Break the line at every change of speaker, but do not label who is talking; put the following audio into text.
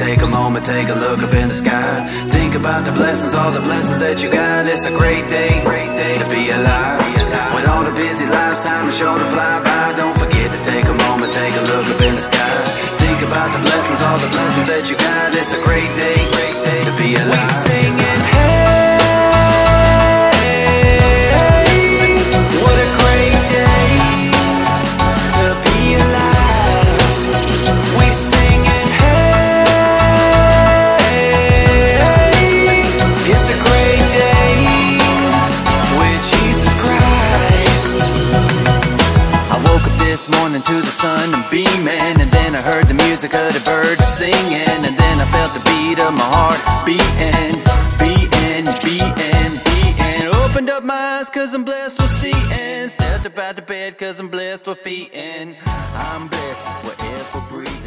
take a moment, take a look up in the sky. Think about the blessings, all the blessings that you got. It's a great day to be alive. With all the busy lives, time is sure to fly by. Don't forget to take a moment, take a look up in the sky. Think about the blessings, all the blessings that you got. It's a great day to be alive. We singing, hey, what a great day to be alive. We singing, hey, it's a great day with Jesus Christ. I woke up this morning to the sun and beaming, and then I heard the music of the birds singing, and then I felt the beat of my heart beating, beating, beating, beating. Opened up my eyes cause I'm blessed with seeing, stepped up out the bed cause I'm blessed with feeding. I'm blessed wherever breathing.